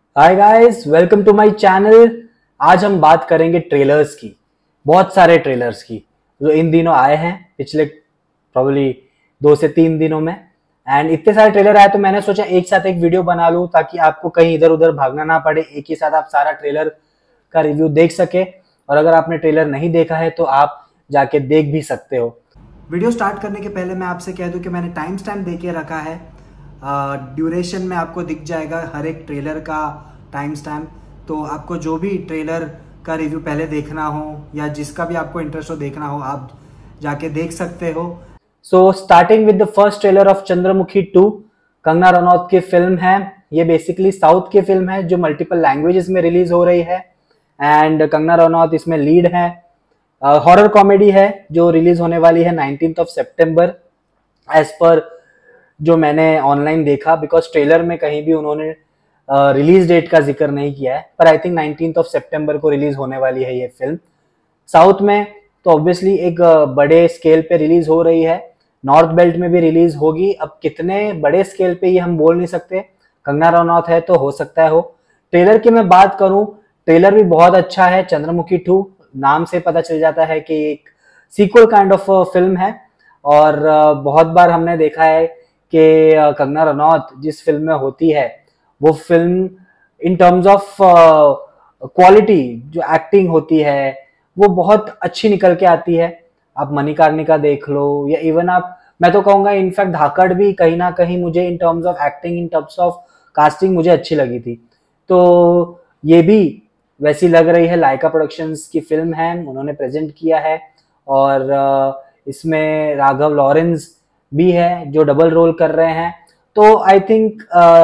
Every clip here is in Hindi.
Hi guys, welcome to my channel. आज हम बात करेंगे ट्रेलर्स की। बहुत सारे ट्रेलर्स की जो इन दिनों आए हैं, पिछले प्रॉब्ली 2 से 3 दिनों में। एंड इतने सारे ट्रेलर आए तो मैंने सोचा एक साथ एक वीडियो बना लूं ताकि आपको कहीं इधर उधर भागना ना पड़े, एक ही साथ आप सारा ट्रेलर का रिव्यू देख सके। और अगर आपने ट्रेलर नहीं देखा है तो आप जाके देख भी सकते हो। वीडियो स्टार्ट करने के पहले मैं आपसे कह दूं कि मैंने टाइम स्टैम्प दे के रखा है। ड्यूरेशन में आपको दिख जाएगा हर एक ट्रेलर का टाइम स्टैम्प। तो आपको जो भी ट्रेलर का रिव्यू पहले देखना हो या जिसका भी आपको इंटरेस्ट हो देखना हो, आप जाके देख सकते हो। So starting with the first trailer of Chandramukhi 2, Kangana Ranaut की फिल्म है। ये बेसिकली साउथ की फिल्म है जो मल्टीपल लैंग्वेजेस में रिलीज हो रही है एंड कंगना रनौत इसमें लीड है। हॉरर कॉमेडी है जो रिलीज होने वाली है 19th सितंबर एज पर जो मैंने ऑनलाइन देखा, बिकॉज ट्रेलर में कहीं भी उन्होंने रिलीज डेट का जिक्र नहीं किया है, पर आई थिंक 19th सितंबर को रिलीज होने वाली है ये फिल्म। साउथ में तो ऑब्वियसली एक बड़े स्केल पे रिलीज हो रही है, नॉर्थ बेल्ट में भी रिलीज होगी। अब कितने बड़े स्केल पे ये हम बोल नहीं सकते, कंगना रनौत है तो हो सकता है हो। ट्रेलर की मैं बात करूं, ट्रेलर भी बहुत अच्छा है। चंद्रमुखी 2 नाम से पता चल जाता है कि एक सीक्वल काइंड ऑफ फिल्म है। और बहुत बार हमने देखा है कि कंगना रनौत जिस फिल्म में होती है वो film in terms of quality, जो एक्टिंग होती है वो बहुत अच्छी निकल के आती है। आप मणिकर्णिका देख लो या इवन आप, मैं तो कहूंगा इनफैक्ट धाकड़ भी कहीं ना कहीं मुझे in terms of acting, in terms of casting मुझे अच्छी लगी थी। तो ये भी वैसी लग रही है। लाइका प्रोडक्शंस की फिल्म है, उन्होंने प्रेजेंट किया है। और इसमें राघव लॉरेंस भी है जो डबल रोल कर रहे हैं। तो आई थिंक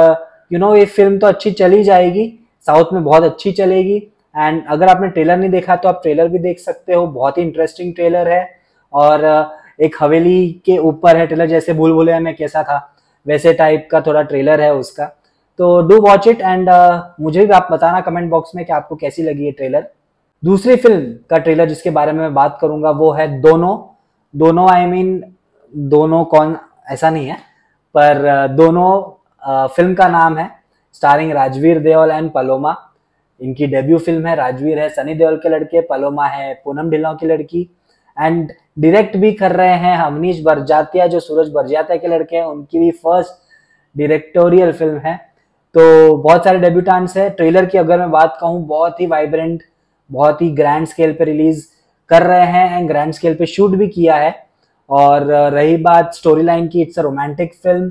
ये फिल्म तो अच्छी चली जाएगी, साउथ में बहुत अच्छी चलेगी। एंड अगर आपने ट्रेलर नहीं देखा तो आप ट्रेलर भी देख सकते हो, बहुत ही इंटरेस्टिंग ट्रेलर है। और एक हवेली के ऊपर है ट्रेलर, जैसे भूल भुलैया में कैसा था वैसे टाइप का थोड़ा ट्रेलर है उसका। तो डू वॉच इट एंड मुझे भी आप बताना कमेंट बॉक्स में कि आपको कैसी लगी ये ट्रेलर। दूसरी फिल्म का ट्रेलर जिसके बारे में मैं बात करूंगा वो है दोनों। दोनों आई मीन दोनों कौन, ऐसा नहीं है, पर दोनों फिल्म का नाम है, starring Rajveer Deol and Paloma. इनकी डेब्यू फिल्म है। राजवीर है सनी देओल के लड़के, पलोमा है पूनम ढिल्लों की लड़की। एंड डायरेक्ट भी कर रहे हैं अवनीश बरजात्या जो सूरज बरजात्या के लड़के हैं, उनकी भी फर्स्ट डायरेक्टोरियल फिल्म है। तो बहुत सारे डेब्यूटेंट्स है। ट्रेलर की अगर मैं बात कहूँ, बहुत ही वाइब्रेंट, बहुत ही ग्रैंड स्केल पे रिलीज कर रहे हैं एंड ग्रैंड स्केल पे शूट भी किया है। और रही बात स्टोरी लाइन की, इट्स अ रोमांटिक फिल्म।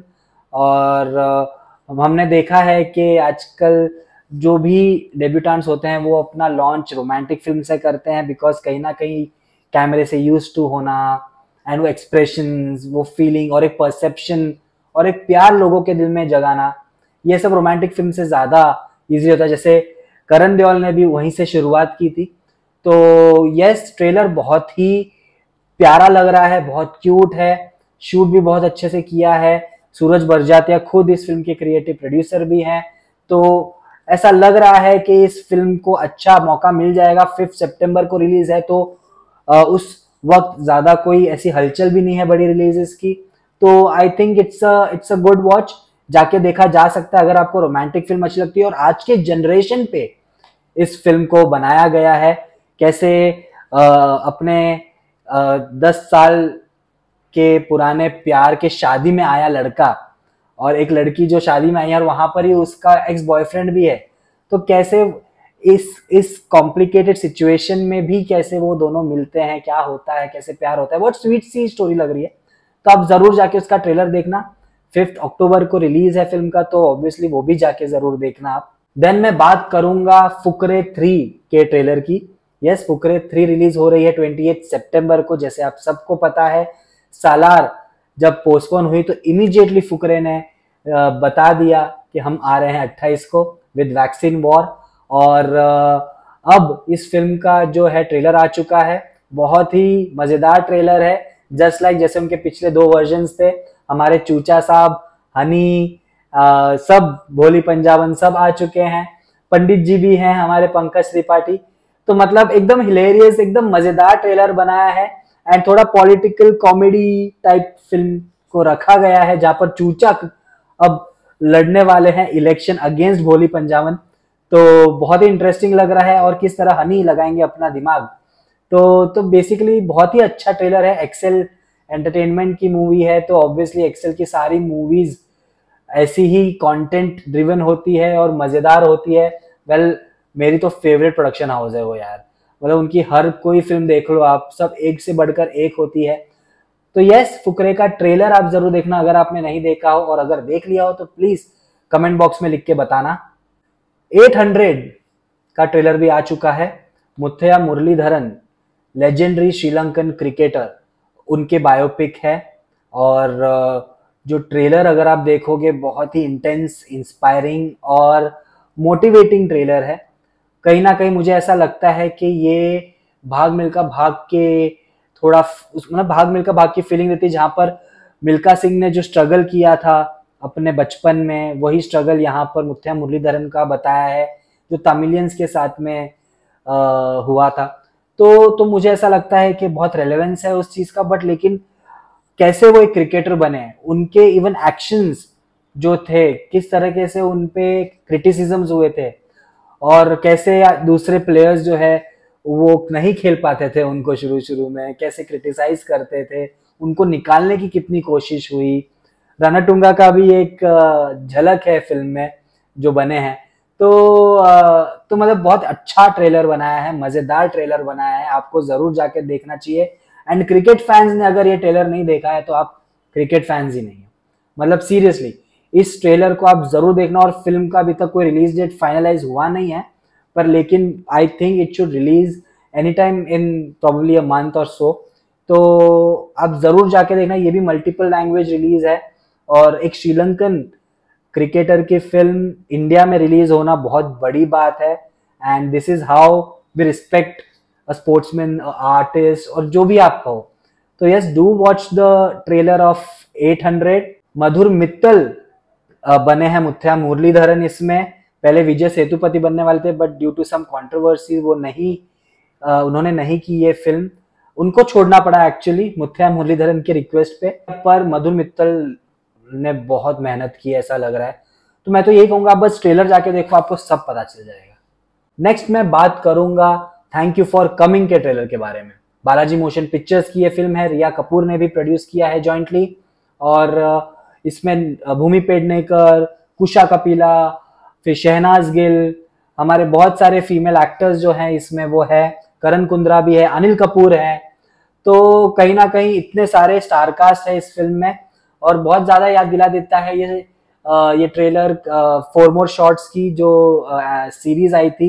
और हमने देखा है कि आजकल जो भी डेब्यूटेंट्स होते हैं वो अपना लॉन्च रोमांटिक फिल्म से करते हैं, बिकॉज कहीं ना कहीं कैमरे से यूज टू होना एंड वो एक्सप्रेशंस, वो फीलिंग और एक परसेप्शन और एक प्यार लोगों के दिल में जगाना, ये सब रोमांटिक फिल्म से ज्यादा इजी होता है। जैसे करण देओल ने भी वहीं से शुरुआत की थी। तो यस, ट्रेलर बहुत ही प्यारा लग रहा है, बहुत क्यूट है, शूट भी बहुत अच्छे से किया है। सूरज बरजात्या खुद इस फिल्म के क्रिएटिव प्रोड्यूसर भी हैं। तो ऐसा लग रहा है कि इस फिल्म को अच्छा मौका मिल जाएगा। 5 सितंबर को रिलीज है, तो उस वक्त ज्यादा कोई ऐसी हलचल भी नहीं है बड़ी रिलीजेस की। तो I think it's a good watch, जाके देखा जा सकता है अगर आपको रोमांटिक फिल्म अच्छी लगती है। और आज के जनरेशन पे इस फिल्म को बनाया गया है, कैसे अपने 10 साल के पुराने प्यार के शादी में आया लड़का और एक लड़की जो शादी में आई है और वहां पर ही उसका एक्स बॉयफ्रेंड भी है, तो कैसे इस कॉम्प्लिकेटेड सिचुएशन में भी कैसे वो दोनों मिलते हैं, क्या होता है, कैसे प्यार होता है। बहुत स्वीट सी स्टोरी लग रही है। तो आप जरूर जाके उसका ट्रेलर देखना। 5 अक्टूबर को रिलीज है फिल्म का, तो ऑब्वियसली वो भी जाके जरूर देखना आप। देन मैं बात करूंगा फुकरे 3 के ट्रेलर की। यस, फुकरे 3 रिलीज हो रही है 28 सितंबर को। जैसे आप सबको पता है, सालार जब पोस्टपोन हुई तो इमीडिएटली फुकरे ने बता दिया कि हम आ रहे हैं 28 को विद वैक्सीन वॉर। और अब इस फिल्म का जो है ट्रेलर आ चुका है। बहुत ही मजेदार ट्रेलर है, जस्ट लाइक जैसे उनके पिछले 2 वर्जन्स थे। हमारे चूचा साहब, हनी, सब भोली पंजाबन सब आ चुके हैं। पंडित जी भी हैं हमारे, पंकज त्रिपाठी। तो मतलब एकदम हिलेरियस, एकदम मजेदार ट्रेलर बनाया है। एंड थोड़ा पॉलिटिकल कॉमेडी टाइप फिल्म को रखा गया है, जहां पर चूचा अब लड़ने वाले हैं इलेक्शन अगेंस्ट भोली पंजाबन। तो बहुत ही इंटरेस्टिंग लग रहा है, और किस तरह हनी लगाएंगे अपना दिमाग। तो बेसिकली बहुत ही अच्छा ट्रेलर है। एक्सेल एंटरटेनमेंट की मूवी है, तो ऑब्वियसली एक्सेल की सारी मूवीज ऐसी ही कंटेंट ड्रिवन होती है और मजेदार होती है। वेल, मेरी तो फेवरेट प्रोडक्शन हाउस है वो यार। मतलब उनकी हर कोई फिल्म देख लो आप, सब एक से बढ़कर एक होती है। तो यस, फुकरे का ट्रेलर आप जरूर देखना अगर आपने नहीं देखा हो, और अगर देख लिया हो तो प्लीज कमेंट बॉक्स में लिख के बताना। 800 का ट्रेलर भी आ चुका है। Muttiah Muralitharan, legendary Sri Lankan cricketer, उनके बायोपिक है। और जो ट्रेलर अगर आप देखोगे, बहुत ही इंटेंस, इंस्पायरिंग और मोटिवेटिंग ट्रेलर है। कहीं ना कहीं मुझे ऐसा लगता है कि ये भाग मिल्खा भाग के थोड़ा मतलब भाग मिल्खा भाग की फीलिंग देती है, जहां पर मिल्खा सिंह ने जो स्ट्रगल किया था अपने बचपन में, वही स्ट्रगल यहाँ पर मुथैया मुरलीधरन का बताया है, जो तमिलियंस के साथ में हुआ था। तो मुझे ऐसा लगता है कि बहुत रेलेवेंस है उस चीज का। बट लेकिन कैसे वो एक क्रिकेटर बने, उनके इवन एक्शंस जो थे, किस तरीके से उनपे क्रिटिसिज्म्स हुए थे, और कैसे दूसरे प्लेयर्स जो है वो नहीं खेल पाते थे उनको शुरू शुरू में, कैसे क्रिटिसाइज करते थे, उनको निकालने की कितनी कोशिश हुई। रणतुंगा का भी एक झलक है फिल्म में जो बने हैं। तो मतलब बहुत अच्छा ट्रेलर बनाया है, मजेदार ट्रेलर बनाया है, आपको जरूर जाके देखना चाहिए। एंड क्रिकेट फैंस ने अगर ये ट्रेलर नहीं देखा है तो आप क्रिकेट फैंस ही नहीं हो। मतलब सीरियसली इस ट्रेलर को आप जरूर देखना। और फिल्म का अभी तक कोई रिलीज डेट फाइनलाइज हुआ नहीं है, पर लेकिन I think it should release any time in probably a month और सो। तो आप जरूर जाके देखना। ये भी मल्टीपल लैंग्वेज रिलीज है, और एक श्रीलंकन क्रिकेटर की फिल्म इंडिया में रिलीज होना बहुत बड़ी बात है। And this is how we respect a sportsman, artist, और जो भी आप कहो। तो yes, do watch the trailer of 800। Madhur Mittal बने हैं मुथैया मुरलीधरन इसमें। पहले विजय सेतुपति बनने वाले थे, but due to some controversy वो नहीं उन्होंने नहीं की ये फिल्म, उनको छोड़ना पड़ा एक्चुअली मुथैया मुरलीधरन के रिक्वेस्ट पे। पर मधुर मित्तल ने बहुत मेहनत की ऐसा लग रहा है। तो मैं तो यही कहूंगा, बस ट्रेलर जाके देखो, आपको सब पता चल जाएगा। नेक्स्ट मैं बात करूंगा थैंक यू फॉर कमिंग के ट्रेलर के बारे में। बालाजी मोशन पिक्चर्स की ये फिल्म है, रिया कपूर ने भी प्रोड्यूस किया है जॉइंटली। और इसमें भूमि पेडनेकर, कुशा कपिला, फिर शहनाज गिल, हमारे बहुत सारे फीमेल एक्टर्स जो हैं इसमें वो है। करण कुंद्रा भी है, अनिल कपूर है। तो कहीं ना कहीं इतने सारे स्टारकास्ट है इस फिल्म में, और बहुत ज्यादा याद दिला देता है ये ट्रेलर 4 मोर शॉट्स की जो सीरीज आई थी।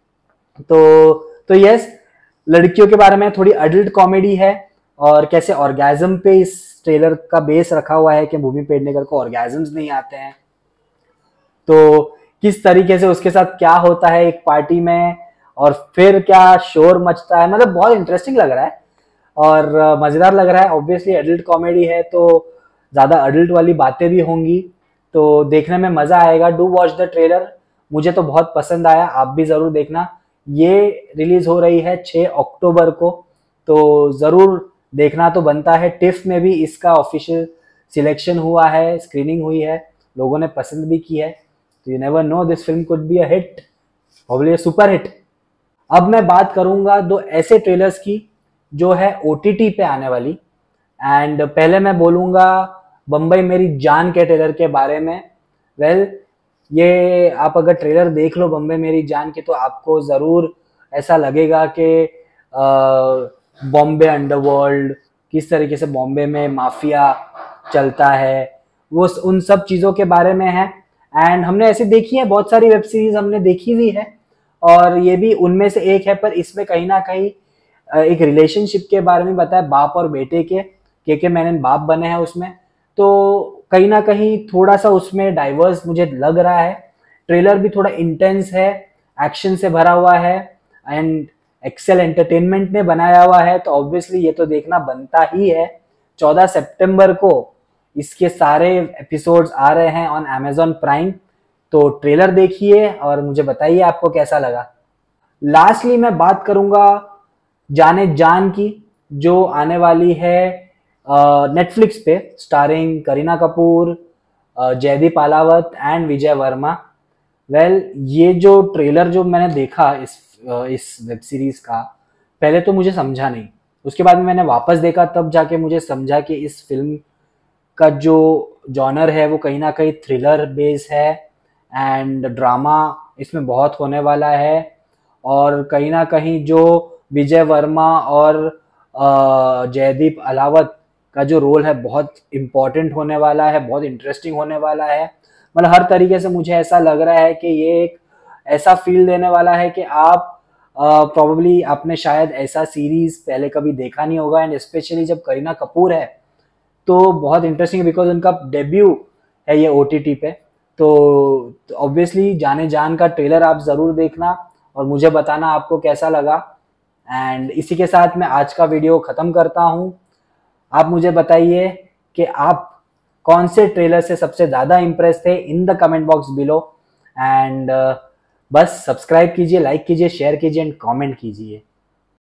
तो यस, लड़कियों के बारे में थोड़ी अडल्ट कॉमेडी है, और कैसे ऑर्गेजम पे इस ट्रेलर का बेस रखा हुआ है कि भूमि पेडनेकर को ऑर्गेजम्स नहीं आते हैं। तो किस तरीके से उसके साथ क्या होता है एक पार्टी में, और फिर क्या शोर मचता है। मतलब बहुत इंटरेस्टिंग लग रहा है और मजेदार लग रहा है। ऑब्वियसली एडल्ट कॉमेडी है, तो ज्यादा एडल्ट वाली बातें भी होंगी, तो देखने में मजा आएगा। डू वॉच द ट्रेलर, मुझे तो बहुत पसंद आया, आप भी जरूर देखना। ये रिलीज हो रही है 6 अक्टूबर को, तो जरूर देखना तो बनता है। टिफ में भी इसका ऑफिशियल सिलेक्शन हुआ है, स्क्रीनिंग हुई है, लोगों ने पसंद भी की है। तो you never know, this film could be a hit, probably a super hit. अब मैं बात करूंगा दो ऐसे ट्रेलर्स की जो है ओटीटी पे आने वाली। एंड पहले मैं बोलूंगा बम्बई मेरी जान के ट्रेलर के बारे में। वेल, ये आप अगर ट्रेलर देख लो बम्बई मेरी जान के, तो आपको जरूर ऐसा लगेगा कि बॉम्बे अंडरवर्ल्ड, किस तरीके से बॉम्बे में माफिया चलता है, वो उन सब चीजों के बारे में है। एंड हमने ऐसे देखी है, बहुत सारी वेब सीरीज हमने देखी हुई है, और ये भी उनमें से एक है। पर इसमें कहीं ना कहीं एक रिलेशनशिप के बारे में बताया, बाप और बेटे के मैंने बाप बने हैं उसमें। तो कहीं ना कहीं थोड़ा सा उसमें डाइवर्स मुझे लग रहा है। ट्रेलर भी थोड़ा इंटेंस है, एक्शन से भरा हुआ है, एंड एक्सेल एंटरटेनमेंट ने बनाया हुआ है, तो ऑब्वियसली ये तो देखना बनता ही है। 14 सितंबर को इसके सारे एपिसोड्स आ रहे हैं ऑन Amazon प्राइम। तो ट्रेलर देखिए और मुझे बताइए आपको कैसा लगा। लास्टली मैं बात करूंगा जाने जान की, जो आने वाली है नेटफ्लिक्स पे, स्टारिंग करीना कपूर, जयदीप अलावत एंड विजय वर्मा। ये जो ट्रेलर जो मैंने देखा इस वेब सीरीज का, पहले तो मुझे समझा नहीं, उसके बाद में मैंने वापस देखा, तब जाके मुझे समझा कि इस फिल्म का जो जॉनर है वो कहीं ना कहीं थ्रिलर बेस है एंड ड्रामा इसमें बहुत होने वाला है। और कहीं ना कहीं जो विजय वर्मा और जयदीप अलावत का जो रोल है बहुत इम्पोर्टेंट होने वाला है, बहुत इंटरेस्टिंग होने वाला है। मतलब हर तरीके से मुझे ऐसा लग रहा है कि ये एक ऐसा फील देने वाला है कि आप प्रोबेबली आपने शायद ऐसा सीरीज पहले कभी देखा नहीं होगा, एंड स्पेशली जब करीना कपूर है तो बहुत इंटरेस्टिंग, बिकॉज उनका डेब्यू है ये ओटीटी पे। तो ऑब्वियसली जाने जान का ट्रेलर आप जरूर देखना और मुझे बताना आपको कैसा लगा। एंड इसी के साथ मैं आज का वीडियो खत्म करता हूँ। आप मुझे बताइए कि आप कौन से ट्रेलर से सबसे ज्यादा इंप्रेस थे in the comment box below. And बस सब्सक्राइब कीजिए, लाइक कीजिए, शेयर कीजिए एंड कमेंट कीजिए।